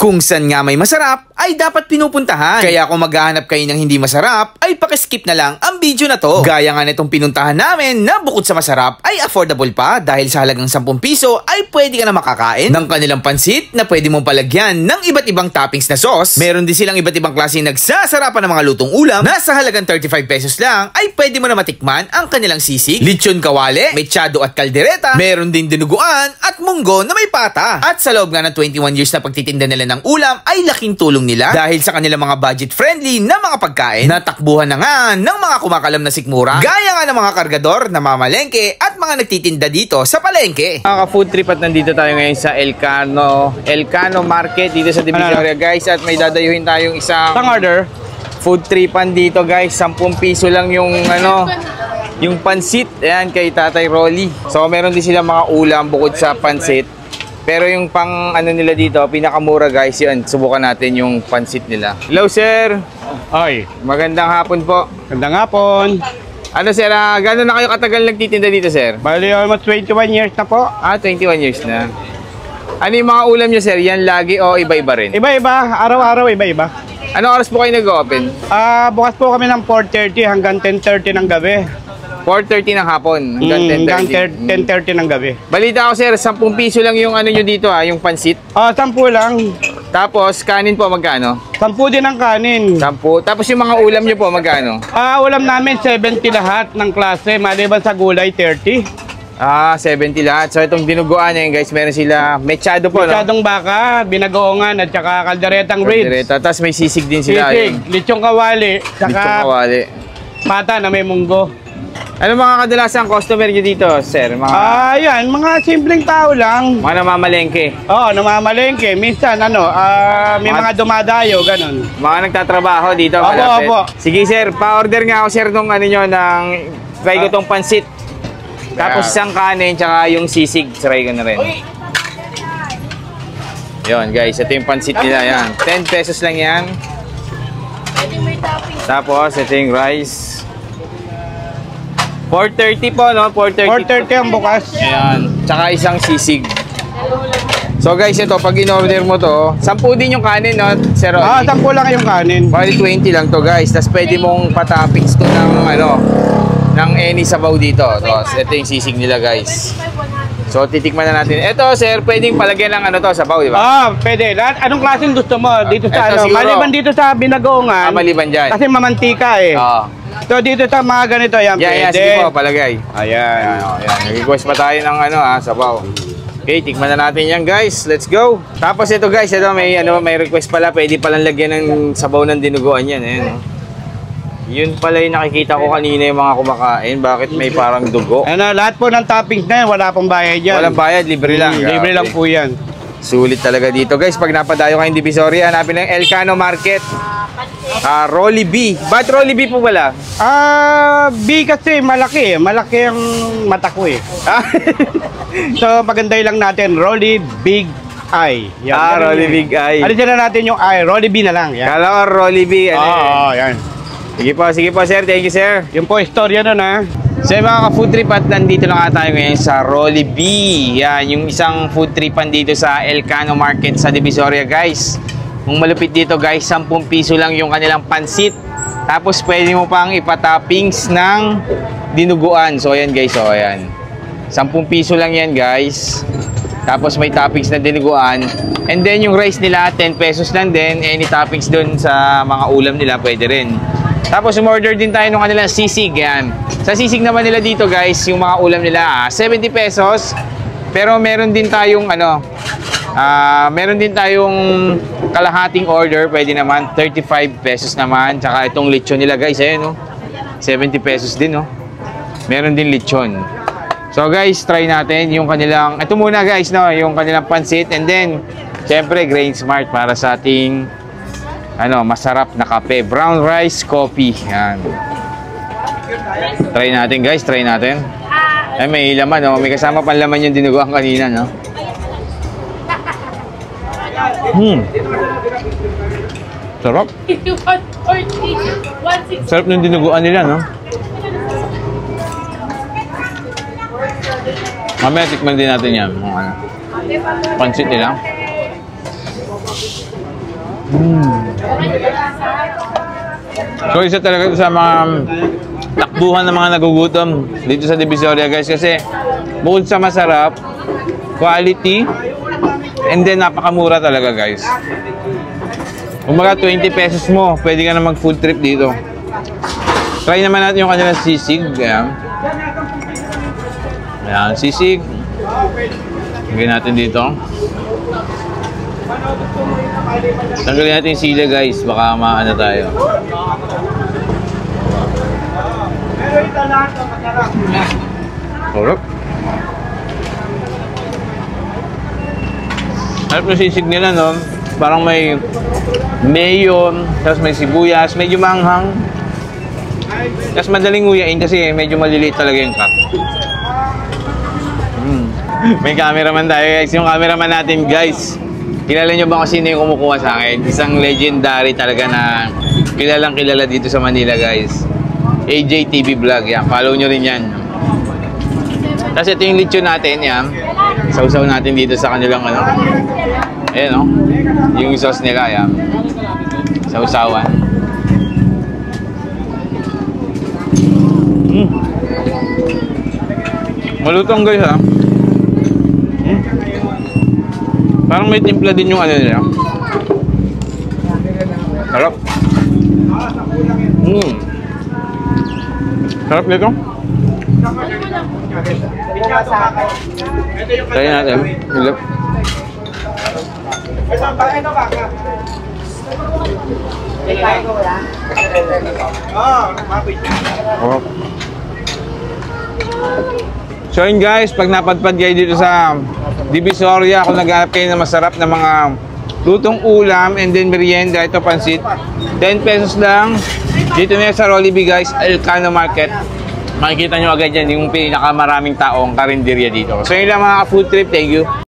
Kung saan nga may masarap, ay dapat pinupuntahan. Kaya kung maghahanap kayo ng hindi masarap, ay pakiskip na lang ang video na to. Gaya nga nitong pinuntahan namin na bukod sa masarap, ay affordable pa dahil sa halagang 10 piso ay pwede ka na makakain ng kanilang pansit na pwede mong palagyan ng iba't ibang toppings na sauce. Meron din silang iba't ibang klase nagsasarapan ng mga lutong ulam na sa halagang 35 pesos lang ay pwede mo na matikman ang kanilang sisig, lechon kawale, mechado at kaldereta. Meron din dinuguan at munggo na may pata. At sa loob nga ng 21 years na pagtitinda nila ng ulam ay laking tulong nila dahil sa kanilang mga budget-friendly na mga pagkain. Natakbuhan na nga ng mga kumakalam na sikmura gaya nga ng mga kargador na mamalengke at mga nagtitinda dito sa palengke. Mga food trip at nandito tayo ngayon sa Elcano Market dito sa Divisoria guys, at may dadayuhin tayong isang order. Food tripan dito guys, 10 piso lang yung yung pansit. Ayan kay Tatay Rolly. So meron din silang mga ulam bukod sa pansit. Pero yung pang nila dito, pinakamura guys, yun. Subukan natin yung pansit nila. Hello sir. Ay, Magandang hapon po. magandang hapon. Ano sir, gano'n na kayo katagal nagtitinda dito sir? Bali, almost 21 years na po. 21 years na. Ano yung mga ulam nyo sir? Yan lagi o iba-iba rin? Iba-iba, araw-araw iba-iba. Anong oras po kayo nag-open? Bukas po kami ng 4:30 hanggang 10:30 ng gabi. 4:30 ng hapon hanggang 10:30. 10:30 ng gabi. Balita ko sir, 10 piso lang yung nyo dito yung pansit. 10 lang. Tapos kanin po magkano? 10 din ang kanin. 10. Tapos yung mga ulam nyo po magkano? Ulam namin 70 lahat ng klase, maliban sa gulay 30. 70 lahat. So itong dinuguan na yun guys, meron sila mechado po, Mechadong baka, binagoongan at saka kalderetang ribs. Tapos may sisig din sila. Sisig, lechong kawali, Lechong saka kawali. pata na may munggo. Ano mga kadalasang customer nyo dito, sir? Yan, mga simpleng tao lang. Mga namamalengke. Oo, namamalengke. Minsan, may mga dumadayo, ganun. Mga nagtatrabaho dito. Opo. Sige, sir. Pa-order nga ako, sir, nung ng try ko tong pansit. Tapos isang kanin, tsaka yung sisig. Try ko na rin. Yun, guys. Ito yung pansit nila. Yan. 10 pesos lang yan. Tapos, ito yung rice. 4:30 po, no? 4:30 ang bukas. Ayan. Tsaka isang sisig. So guys, ito, pag in-order mo to, 10 din yung kanin, no? Sir Ronnie? 10 lang yung kanin. Bali 20 lang to guys. Tapos pwede mong patoppings to ng any sabaw dito. Tapos ito yung sisig nila guys. So titikman na natin. Ito sir, pwedeng palagyan ng sabaw, di ba? Pwede. Anong klaseng gusto mo? Dito sa Ito, siguro. Maliban dito sa binagoongan. Maliban dyan. Kasi mamantika eh. So dito sa mga ganito, yan pwede. Yan, sige po, palagay. Ayan. Ayan. Nag-request pa tayo ng sabaw. Okay, tikman na natin yan guys. Let's go. Tapos ito guys, may request pala. Pwede palang lagyan ng sabaw ng dinuguan yan. Ayan, Yun pala yung nakikita ko kanina yung mga kumakain. Bakit may parang dugo? Lahat po ng toppings na yan, wala pong bayad yan. Walang bayad, libre lang. Libre lang po yan. Sulit talaga dito guys. Pag napadayo kayong Divisoria, hanapin ng Elcano Market. Rolly B. Ba't Rolly B po wala? B kasi malaki. Malaki ang mata ko eh. So paganday lang natin, Rolly Big Eye. Yan, Rolly Big Eye. Alisin na natin yung I, Rolly B na lang. Yan. Kala ko Rolly B. Yan. Sige po sir. Thank you sir. Yung po istorya nun So mga ka-food trip at nandito lang tayo ngayon sa Rolly B. Yan, yung isang food tripan dito sa Elcano Market sa Divisoria guys. Kung malupit dito guys, 10 piso lang yung kanilang pansit. Tapos pwede mo pang ipatoppings ng dinuguan. So ayan guys, ayan. 10 piso lang yan guys. Tapos may toppings na dinuguan. And then yung rice nila, 10 pesos lang din. Any toppings dun sa mga ulam nila, pwede rin. Tapos umorder din tayo ng kanilang sisig. Yan. Sa sisig naman nila dito guys, yung mga ulam nila 70 pesos. Pero meron din tayong meron din tayong kalahating order, pwede naman 35 pesos naman. Tsaka itong lechon nila guys, ayan 70 pesos din Meron din lechon. So guys, try natin yung kanilang, ito muna guys yung kanilang pansit, and then syempre Grain Smart para sa ating masarap na kape, brown rice coffee. Yan. Try natin guys, try natin. Ay, may laman may kasama pang laman yung dinuguan kanina Sarap. Sarap ng dinuguan nila Mamaya tikman din natin yan. Pansit nila. So isa talaga sa mga takbuhan ng mga nagugutom dito sa Divisoria guys, kasi bukod sa masarap, quality, and then napakamura talaga guys. Kumbaga 20 pesos mo, pwede ka na mag food trip dito. Try naman natin yung kanilang sisig. Ayan. Ayan, sisig. Lagyan natin dito. Tanggalin natin yung sila guys, baka maano tayo. Sarap. Sarap yung sisig nila, no? Parang may mayo, tapos may sibuyas, medyo manghang. Tapos madaling nguyain kasi medyo maliliit talaga yung cut. May cameraman tayo guys. Yung cameraman natin guys, kilala nyo ba kung sino yung kumukuha sa akin? Isang legendary talaga na kilalang kilala dito sa Manila guys. AJ TV Vlog, yan. Follow nyo rin yan. Tapos ito yung lechon natin, yan. Sausaw natin dito sa kanilang ano. Ayan o. Yung sauce nila, yan. Sausawan. Malutong guys ha. Parang may timpla din yung ano nila. Sarap. Sarap nito. Try natin. Hilap. Oh. So yun guys, pag napadpad kayo dito sa Divisoria, kung naghanap kayo ng masarap na mga lutong ulam and then merienda, ito pansit, 10 pesos lang. Dito na sa Jollibee guys, Elcano Market. Makikita nyo agad yan yung pinakamaraming taong karinderya dito. So yun lang mga food trip, thank you.